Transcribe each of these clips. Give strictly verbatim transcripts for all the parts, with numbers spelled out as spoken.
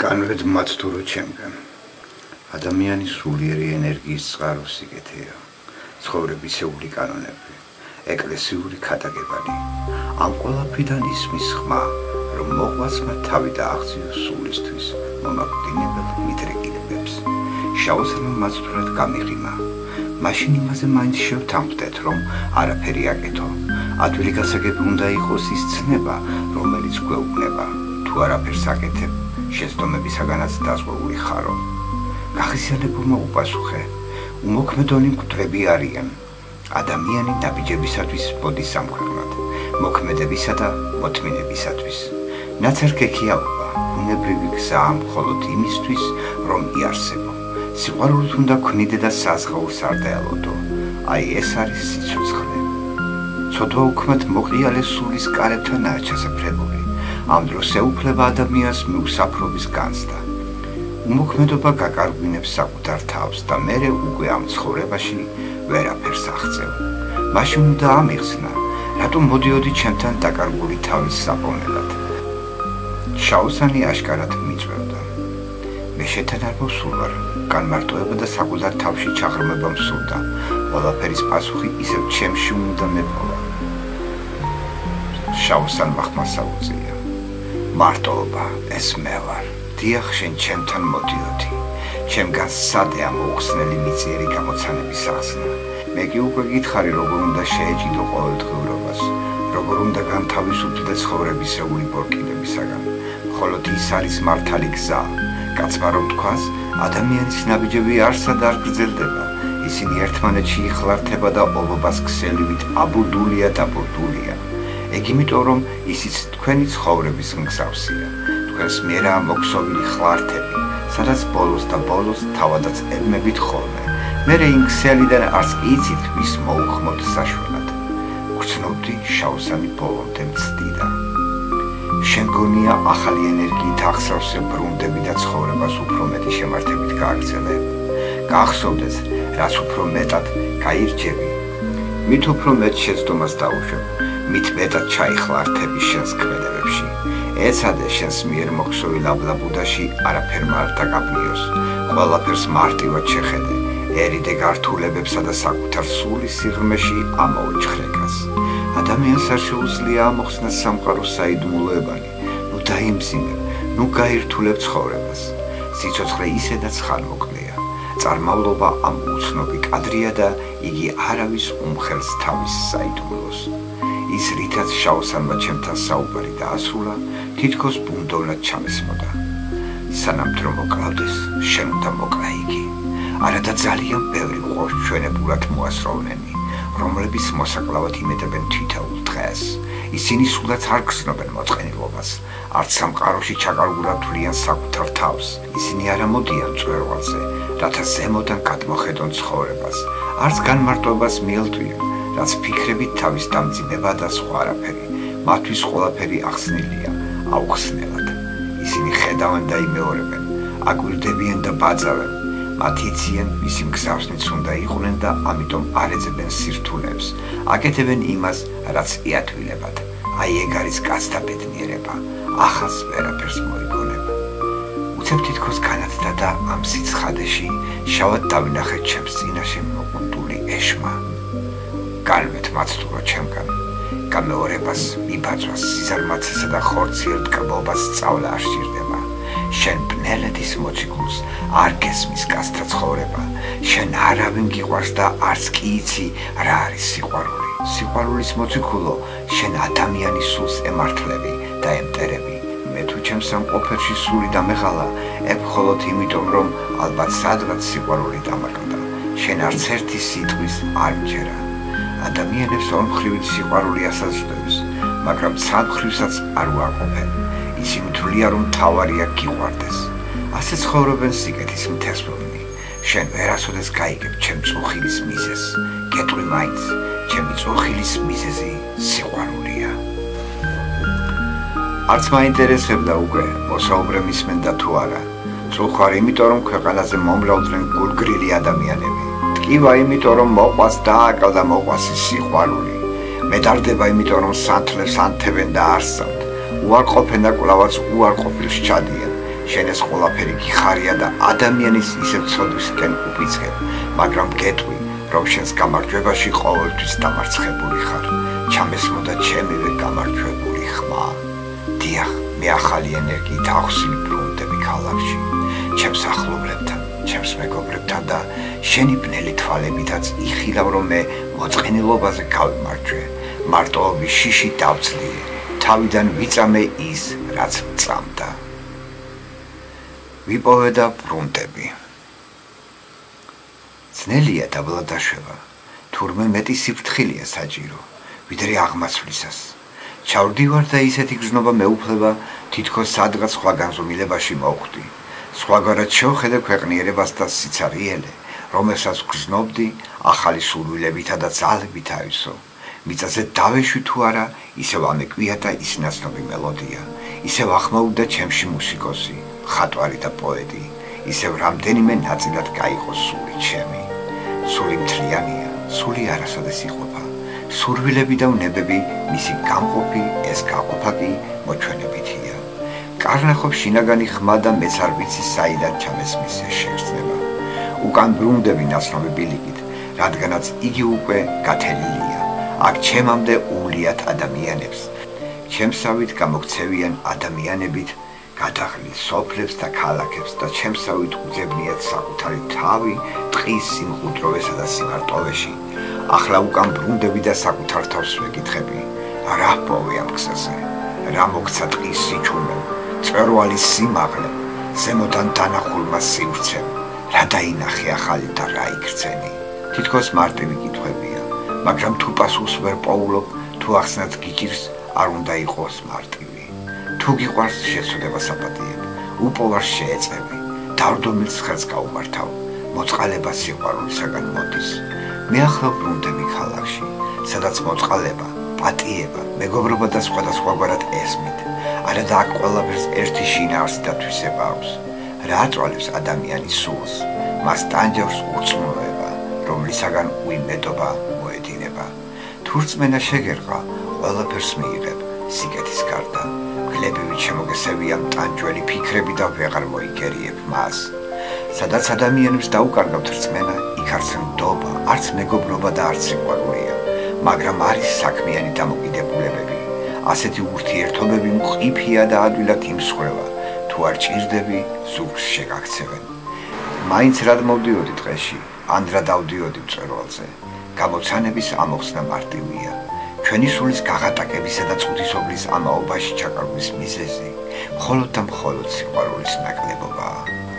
განვეთ მაცდურო ჩემგან. ადამიანის სულიერი ენერგიის წყარო სიკეთეა. ცხოვრებისეული კანონები, ეკლესიური ქადაგებანი. ამ ყველაფრიდან ისმის ხმა, რომ მოყვასმა თავი დააღწიოს სულისთვის, მომაკვდინებელ მიდრეკილებებს. შაოსანმა მაცდურად გამიღიმა. მაშინ იმაზე მაინც შევთანხმდეთ, რომ არაფერი აკეთო. ადვილი გასაგები უნდა იყოს ის ცნება, რომელიც გვეუბნება. თუ არაფერს აკეთებ, შეცდომებისაგანაც დაზღვეული ხარო. გახსიანებულმა უპასუხე, უმოქმედონი მკვდრები არიან. ადამიანი ნაბიჯებისათვის მოდის სამქვეყნად, მოქმედებისა და მოთმინებისათვის. ნაცარქექიაობა, ბუნებრივი გზაა მხოლოდ იმისთვის, რომ იარსებო. სიყვარულით უნდა ქმნიდე და საზღაურ სარდაელოდო. აი ეს არის სიცოცხლე. ცოდვა უქმად მოყიალე სულის კარებთანაა ჩასაფრებული. ამ დროს ეუფლება ადამიანს მიუსაფრობის განცდა. უმოქმედობა გაკარგვინებს საკუთარ თავს და მერე უკვე ამ ცხოვრებაში ვერაფერს აღწევ. მაშინ უნდა ამიხსნა, რატომ მოდიოდი ჩემთან დაკარგული თავის საპოვნელად. შაოსანი აშკარად მიწვევდა. მე შეთან არ მოსულ ვარ, განმარტოება და საკუთარ თავში ჩაღრმება მსურდა. ყველაფერის პასუხი ისევ ჩემში უნდა მეპოვა. შაოსანმა ხმა საუწია. მარტოობა, ეს მე ვარ. დიახ, შენ ჩემთან მოდიოდი. ჩემგან სად ამოუხსნელი მიწიერი გამოცანების ახსნა. მე კი უკვე გითხარი, როგორ უნდა შეეჭიდო ყოველდღიურობას, როგორ უნდა განთავისუფლდე ცხოვრებისეული ბორკინებისაგან. მხოლოდ ის არის მართალი გზა. კაცმა რომ თქვას, ადამიანის ნაბიჯები არსად არ გრძელდება. ისინი ერთმანეთში იხლართება და ობობას ქსელივით აბურდულია და ბურდულია. ეგ იმიტომ, რომ ისიც თქვენი ცხოვრების მსგავსია. თქვენს მიერაა მოქსოვილი ხლართები, სადაც ბოლოს და ბოლოს თავადაც ელმებით ხოლმე. მერე იმ ქსელიდან არც კი იცით, ვის მოუხმოთ საშველად. გრძნობდი, შაოსანი ბოლომდე მცდიდა. შენ გონია ახალი ენერგიით აღსავსე ბრუნდები და ცხოვრებას უფრო მეტი შემართებით გააგრძელებ. გახსოვდეს, რაც უფრო მეტად გაირჩევი, მით უფრო მეტ შეცდომას დაუშვებ, მით მეტად ჩაიხლართები შენს ქმედებებში. ეცადე შენს მიერ მოქსოვილ აბლაბუდაში არაფერმა არ დაგაბნიოს. ყველაფერს მარტივად შეხედე, ერიდე გართულებებსა და საკუთარ სულის სიღრმეში ამოუჩხრეკას. ადამიანს არ შეუძლია ამოხსნას სამყაროს საიდუმლოებანი. ნუ დაიმძიმებ, ნუ გაირთულებ ცხოვრებას. სიცოცხლე ისედაც ხანმოკლეა. წარმავლობა ამ უცნობი კადრია და იგი არავის უმხელს თავის საიდუმლოს. ის რითაც შაოსანმა ჩემთან საუბარი დაასრულა, თითქოს ბუნდოვნად ჩამესმოდა. სანამ დრო მოკლავდეს, შენ უნდა მოკლა იგი. არადა ძალიან ბევრი ყავს ჩვენებურად მოასროვნენი, რომლებიც მოსაკლავად იმედებენ თითოეულ დღეს. ისინი სულაც არ გრძნობენ მოწყენილობას, არც სამყაროში ჩაკარგულად თვლიან საკუთარ თავს. ისინი არ ამოდიან მწვერვალზე, რათა ზემოდან გადმოხედონ ცხოვრებას, არც განმარტოებას მიელტვიან, რაც ფიქრებით თავის დამძიმება და სხვა არაფერი. მათთვის ყველაფერი ახსნილია, აუხსნელად. ისინი ხედავენ და იმეორებენ, აგვირდებიან და ბაძავენ. მათ იციან, ვისი მგზავრნიც უნდა იყვნენ და ამიტომ არ ეძებენ სირთულეებს. აკეთებენ იმას, რაც იათვილებათ. აი ეგ არის კაცთა ბედნიერება. ახალს ვერაფერს მოიგონებ. უცებ თითქოს განათდა და ამ სიცხადეში შავად დავინახე ჩემს წინაშე მოკვდული ეშმა. განვეთ მაცდურო ჩემგან. გამეორებას, მიბაძვას, სიზარმაცესა და ხორციელ ტკბობას სწავლა არ სჭირდება. შენ ბნელეთის მოციქულს არ გესმის კაცთა ცხოვრება. შენ არავინ გიყვარს და არც კი იცი რა არის სიყვარული. სიყვარულის მოციქულო, შენ ადამიანის სულს ემართლები და ემტერები. მე თუ ჩემს სამყოფელში სული დამეღალა, ეგ მხოლოდ იმიტომ, რომ ალბათ სადღაც სიყვარული დამაკლდა. შენ არც ერთი სიტყვის არ მჯერა. ადამიანებს ორმხრივი სიყვარული ასაზრდებს, მაგრამ ცალმხრივსაც არ უარყოფენ. ისინი თვლიან, რომ თავარია გიყვარდეს. ასე ცხოვრობენ სიკეთის მთესვლნი. შენ ვერასოდეს გაიგებ ჩემ წუხილის მიზეზს. გეტყვი მაინც, ჩემი წუხილის მიზეზი სიყვარულია. არც მაინტერესებდა უკვე, მოსაუბრე მისმენდა თუ არა. წუხარ იმიტომ, რომ ქვეყანაზე მომრავლდნენ გულგრილი ადამიანები. ტკივა იმიტომ, რომ მოყვას დააკლა მოყვას სიყვარული. მედარდება იმიტომ, რომ სანთლებს ანთებენ და არსად. უარყოფენ და კვლავაც უარყოფილს ჩადიან. შენ ეს ყველაფერი გიხარია და ადამიანის ისევ ცოდვისკენ უპიწყებ, მაგრამ გეტყვი, რომ შენს გამარჯვებაში ყოველთვის დამარცხებული ხარ. ჩამესმოდა ჩემივე გამარჯვებული ხმა. დიახ, მე ახალი ენერგიით ახსნი ბრუნდები ქალაქში. ჩემს ახლობლებთან, ჩემს მეგობრებთან და შენი ბნელი თვალებითაც იხილავ, რომ მე მოწყენილობაზე გავიმარჯვე. მარტოობის შიში დავწლიე, თავიდან ვიწამე ის, რაც მწამდა. ვიპოვე და ბრუნდები. ძნელია დაბლა დაშვება, თურმე მეტი სიფრთხილეა საჭირო, ვიდრე აღმასვლისას. ჩავდივარ და ისეთი გრძნობა მეუფლება, თითქოს სადღაც სხვა განზომილებაში მოვხვდი. სხვაგვარად შევხედე ქვეყნიერებას და სიცარიელე, რომელსაც გრძნობდი ახალი სურვილებითა და ძალებით აივსო. მიწაზე დავეშვი თუ არა, ისევ ამეკვია და ის ნაცნობი მელოდია, ისევ ახმოვდა ჩემში მუსიკოსი, ხატვარი და პოეტი, ისევ რამდენიმე ნაწილად გაიყო სული ჩემი. სული მთლიანია, სული არასოდეს იყოფა. სურვილები და უნებები, მისი გამყოფი, ეს გაყოფა კი მოჩვენებითია. კარნახობს შინაგანი ხმა და მეც არ ვიცი საიდან ჩამესმის ეს შეგრძნება. უკან ბრუნდები ნაცნობი ბილიკით, რადგანაც იგი უკვე გათელილია. აქ ჩემამდე უვლიათ ადამიანებს. ჩემსავით გამოქცევიან ადამიანებით გადაღლილ სოფლებს და ქალაქებს და ჩემსავით უძებნიათ საკუთარი თავი ტყის სიმყუდროვესა და სიმარტოვეში. ახლა უკან ბრუნდები და საკუთარ თავს ვეკითხები. რა პოვე ამ გზაზე? რა მოგცა ტყის სიჩუმე, წვერვალის სიმაღლე, ზემოდან დანახულმა სივრცემ? რა დაინახე ახალი და რა იგრძენი? თითქოს მარტივი კითხვებია, მაგრამ თუ პასუხს ვერ პოულობ, თუ ახსნაც გიჭირს, არ უნდა იყოს მარტივი. თუ გიყვარს შეცდოდება საპატიებ, უპოვარს შეეწევი, დავდომილს ხელს გაუმართავ, მოწყალება სიყვარულისაგან მოდის. მე ახლა ბრუნდები ქალაქში, სადაც მოწყალება, პატიება, მეგობრობა და სხვადასხვაგვარად ესმით. არა და აქ ყველაფერს ერთი შინაარსი და თვისება აქვს. რა აწვალებს ადამიანის სულს? მას ტანჯავს ურწმუნოება, რომლისაგან უიმედობა მოედინება. თუ რწმენა შეგერყა, ყველაფერს მიიღებ, სიკეთის გარდა. გლებივით შემოგესევია მტანჯველი ფიქრები და ვეღარ მოიგერიებ მას. სადაც ადამიანებს დაუკარგავთ რწმენა, იქ არც ნდობა, არც მეგობრობა და არც სიყვარულია, მაგრამ არის საქმიანი დამოკიდებულებები. ასეთი ურთიერთობები მყიფია და ადვილად იმსხვრევა, თუ არ ჭირდები, ზურგს შეგაქცევენ. მაინც რად მოვდიოდი დღეში, ან რა დავდიოდი მწვერვალზე. გამოცანების ამოხსნა მარტივია. ჩვენი სულის გაღატაკებისა და წუთისობლის ამაობაში ჩაკარგვის მიზეზი მხოლოდ და მხოლოდ სიყვარულის ნაკლებობაა.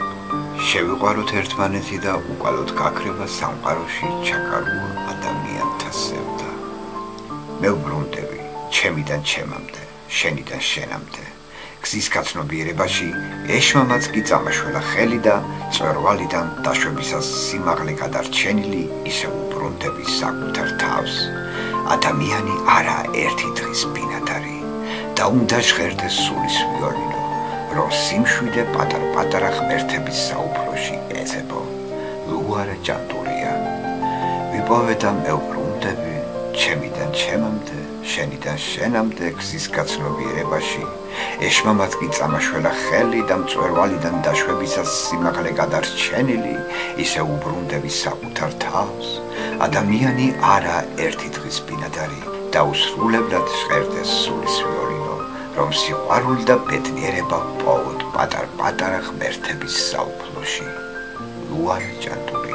შევიყვაროთ ერთმანეთი და უკვალოდ გაქრება სამყაროში ჩაკარგულ ადამიანთა სევდა. მე ვბრუნდები, ჩემიდან ჩემამდე, შენიდან შენამდე. გზის გაცნობიერებაში ეშმამაც კი წამაშველა ხელი და წვერვალიდან დაშვებისას სიმაღლე გადარჩენილი ისე უბრუნდები საკუთარ თავს. ადამიანი არა ერთი დღის ბინადარი და უნდა ჟღერდეს სულის ვიოლინო, რომ სიმშვიდე პატარ-პატარა ღმერთების საუფროში ეძებო. ლუარა ჭანტურია. ვიპოვე და მე ვბრუნდები, ჩემიდან ჩემამდე, შენიდან შენამდე გზის გაცნობიერებაში. ეშმამაც კი წამაშველა ხელი და მწვერვალიდან დაშვებისას სიმაღლე გადარჩენილი, ისე უბრუნდები საკუთარ თავს. ადამიანი არა ერთი დღის ბინადარი და უსრულებლად ჟღერდეს სულის ვიოლინო, რომ სიყვარული და ბედნიერება პოვოთ პატარ-პატარა ღმერთების საუფლოში. ლუარა ჭანტურია.